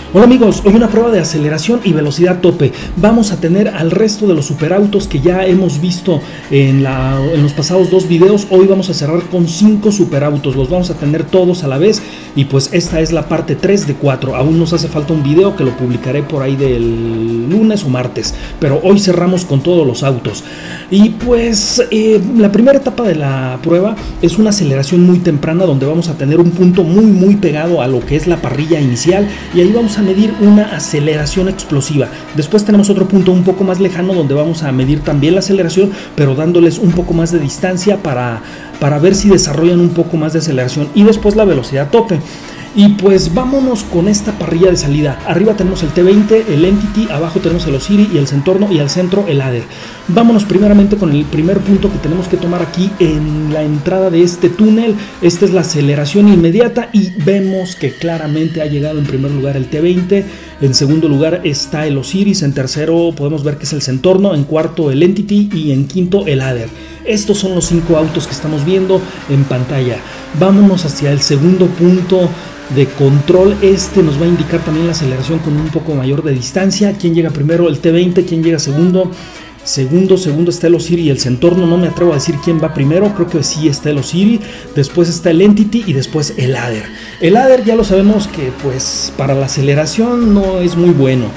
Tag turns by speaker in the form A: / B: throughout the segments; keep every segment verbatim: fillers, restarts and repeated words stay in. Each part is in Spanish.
A: Hola amigos, hoy una prueba de aceleración y velocidad tope. Vamos a tener al resto de los superautos que ya hemos visto en, la, en los pasados dos videos. Hoy vamos a cerrar con cinco superautos, los vamos a tener todos a la vez. Y pues esta es la parte tres de cuatro. Aún nos hace falta un video que lo publicaré por ahí del lunes o martes, pero hoy cerramos con todos los autos. Y pues eh, la primera etapa de la prueba es una aceleración muy temprana, donde vamos a tener un punto muy muy pegado a lo que es la parrilla inicial, y ahí vamos a medir una aceleración explosiva. Después tenemos otro punto un poco más lejano, donde vamos a medir también la aceleración, pero dándoles un poco más de distancia para, para ver si desarrollan un poco más de aceleración, y después la velocidad tope. Y pues vámonos con esta parrilla de salida. Arriba tenemos el T veinte, el Entity, abajo tenemos el Osiris y el Zentorno, y al centro el Adder. Vámonos primeramente con el primer punto que tenemos que tomar aquí en la entrada de este túnel. Esta es la aceleración inmediata y vemos que claramente ha llegado en primer lugar el T veinte, en segundo lugar está el Osiris, en tercero podemos ver que es el Zentorno, en cuarto el Entity y en quinto el Adder. Estos son los cinco autos que estamos viendo en pantalla. Vámonos hacia el segundo punto de control. Este nos va a indicar también la aceleración con un poco mayor de distancia. ¿Quién llega primero? El T veinte. ¿Quién llega segundo? Segundo, segundo está el Osiris y el Zentorno. No me atrevo a decir quién va primero, creo que sí está el Osiris, después está el Entity y después el Adder. El Adder ya lo sabemos que pues para la aceleración no es muy bueno.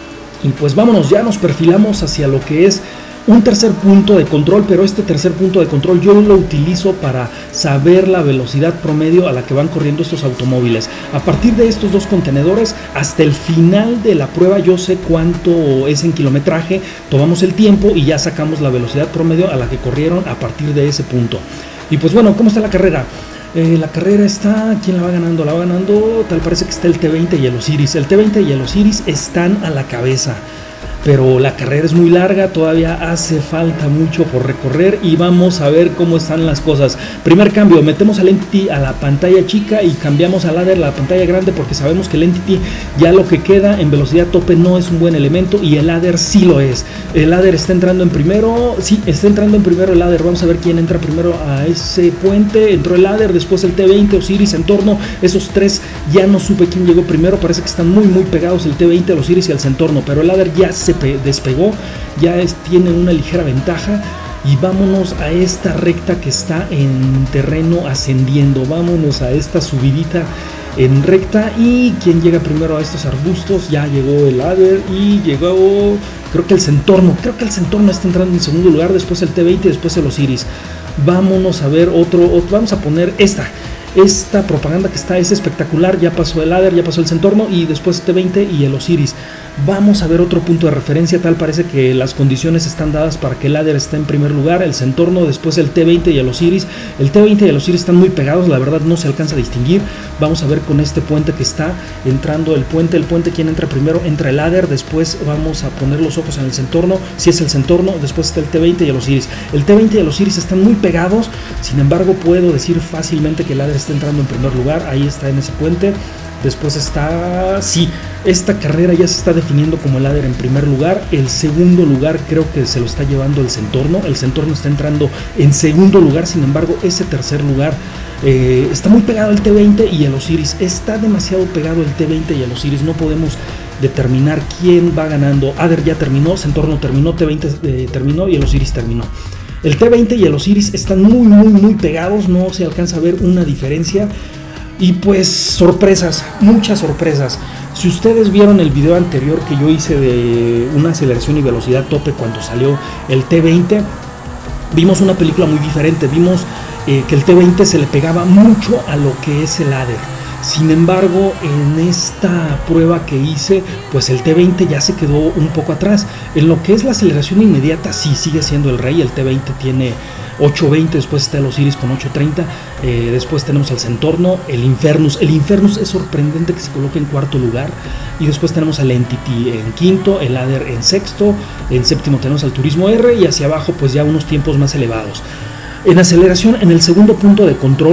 A: Y pues vámonos, ya nos perfilamos hacia lo que es un tercer punto de control, pero este tercer punto de control yo lo utilizo para saber la velocidad promedio a la que van corriendo estos automóviles. A partir de estos dos contenedores, hasta el final de la prueba yo sé cuánto es en kilometraje, tomamos el tiempo y ya sacamos la velocidad promedio a la que corrieron a partir de ese punto. Y pues bueno, ¿cómo está la carrera? Eh, la carrera está, ¿quién la va ganando? La va ganando, tal parece que está el T veinte y el Osiris. El T veinte y el Osiris están a la cabeza, pero la carrera es muy larga, todavía hace falta mucho por recorrer y vamos a ver cómo están las cosas. Primer cambio, metemos al Entity a la pantalla chica y cambiamos al Adder a la pantalla grande, porque sabemos que el Entity ya lo que queda en velocidad tope no es un buen elemento y el Adder sí lo es. El Adder está entrando en primero, sí, está entrando en primero el Adder. Vamos a ver quién entra primero a ese puente. Entró el Adder, después el T veinte, Osiris, Zentorno. Esos tres ya no supe quién llegó primero, parece que están muy muy pegados el T veinte, el Osiris y el Zentorno, pero el Adder ya se despegó, ya es, tiene una ligera ventaja. Y vámonos a esta recta que está en terreno ascendiendo, vámonos a esta subidita en recta. Y quien llega primero a estos arbustos, ya llegó el Adder y llegó, creo que el Zentorno, creo que el Zentorno está entrando en segundo lugar, después el T veinte y después el Osiris. Vámonos a ver otro, otro vamos a poner esta. Esta propaganda que está es espectacular. Ya pasó el Adder, ya pasó el Zentorno y después T veinte y el Osiris. Vamos a ver otro punto de referencia. Tal parece que las condiciones están dadas para que el Adder esté en primer lugar, el Zentorno, después el T veinte y el Osiris. El T veinte y el Osiris están muy pegados, la verdad no se alcanza a distinguir. Vamos a ver con este puente que está entrando el puente. El puente, ¿quién entra primero? Entra el Adder, después vamos a poner los ojos en el Zentorno. Si es el Zentorno, después está el T veinte y el Osiris. El T veinte y el Osiris están muy pegados, sin embargo puedo decir fácilmente que el Adder está entrando en primer lugar. Ahí está en ese puente. Después está, sí, esta carrera ya se está definiendo como el Adder en primer lugar. El segundo lugar creo que se lo está llevando el Zentorno. El Zentorno está entrando en segundo lugar, sin embargo ese tercer lugar eh, está muy pegado el T veinte y el Osiris. Está demasiado pegado el T veinte y el Osiris, no podemos determinar quién va ganando. Adder ya terminó, Zentorno terminó, T veinte eh, terminó y el Osiris terminó. El T veinte y el Osiris están muy muy muy pegados, no se alcanza a ver una diferencia. Y pues sorpresas, muchas sorpresas. Si ustedes vieron el video anterior que yo hice de una aceleración y velocidad tope cuando salió el T veinte, vimos una película muy diferente. Vimos eh, que el T veinte se le pegaba mucho a lo que es el Adder. Sin embargo, en esta prueba que hice, pues el T veinte ya se quedó un poco atrás. En lo que es la aceleración inmediata, sí sigue siendo el rey. El T veinte tiene ocho veinte, después está el Osiris con ocho treinta, eh, después tenemos el Zentorno, el Infernus. El Infernus es sorprendente que se coloque en cuarto lugar. Y después tenemos al Entity en quinto, el Adder en sexto, en séptimo tenemos al Turismo R y hacia abajo pues ya unos tiempos más elevados. En aceleración, en el segundo punto de control,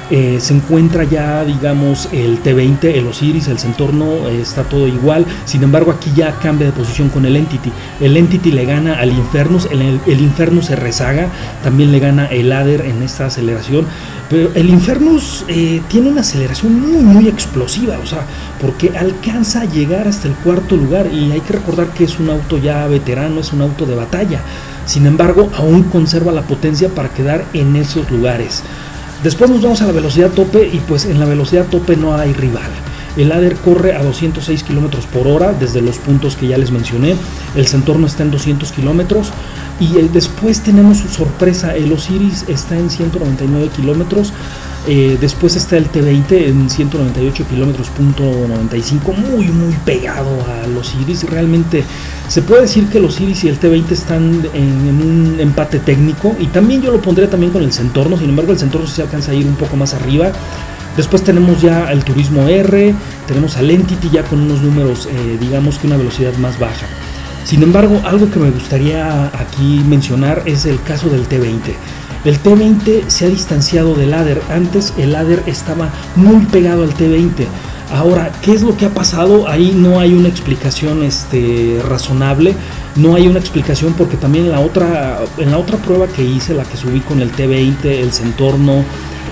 A: Eh, se encuentra ya, digamos, el T veinte, el Osiris, el Zentorno, eh, está todo igual. Sin embargo, aquí ya cambia de posición con el Entity. El Entity le gana al Infernus, el, el, el Infernus se rezaga, también le gana el Ladder en esta aceleración. Pero el Infernus eh, tiene una aceleración muy, muy explosiva, o sea, porque alcanza a llegar hasta el cuarto lugar. Y hay que recordar que es un auto ya veterano, es un auto de batalla. Sin embargo, aún conserva la potencia para quedar en esos lugares. Después nos vamos a la velocidad tope y pues en la velocidad tope no hay rival. El Ladder corre a doscientos seis kilómetros por hora desde los puntos que ya les mencioné. El Zentorno está en doscientos kilómetros. Y eh, después tenemos su sorpresa, el Osiris está en ciento noventa y nueve kilómetros. Eh, después está el T veinte en ciento noventa y ocho kilómetros punto noventa y cinco, muy muy pegado al Osiris. Realmente se puede decir que el Osiris y el T veinte están en, en un empate técnico, y también yo lo pondría también con el Zentorno. Sin embargo, el Zentorno sí se alcanza a ir un poco más arriba. Después tenemos ya el Turismo R, tenemos al Entity ya con unos números, eh, digamos que una velocidad más baja. Sin embargo, algo que me gustaría aquí mencionar es el caso del T veinte. El T veinte se ha distanciado del Ladder. Antes el Ladder estaba muy pegado al T veinte. Ahora, ¿qué es lo que ha pasado? Ahí no hay una explicación este, razonable. No hay una explicación porque también en la, otra, en la otra prueba que hice, la que subí con el T veinte, el Zentorno,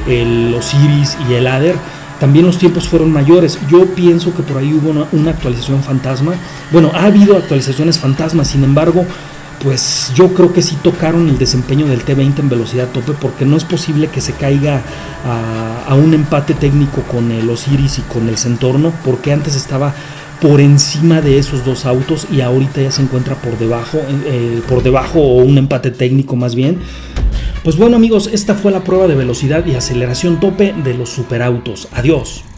A: el Osiris y el Ladder, también los tiempos fueron mayores. Yo pienso que por ahí hubo una, una actualización fantasma. Bueno, ha habido actualizaciones fantasmas, sin embargo, pues yo creo que sí tocaron el desempeño del T veinte en velocidad tope, porque no es posible que se caiga a, a un empate técnico con el Osiris y con el Zentorno, porque antes estaba por encima de esos dos autos y ahorita ya se encuentra por debajo, eh, por debajo o un empate técnico más bien. Pues bueno amigos, esta fue la prueba de velocidad y aceleración tope de los superautos. Adiós.